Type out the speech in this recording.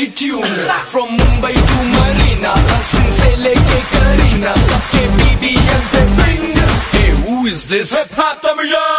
मेरी tune From Mumbai to Marina, Hasan से लेके करीना, सबके BBM पे bring. Hey, who is this? Hip hop,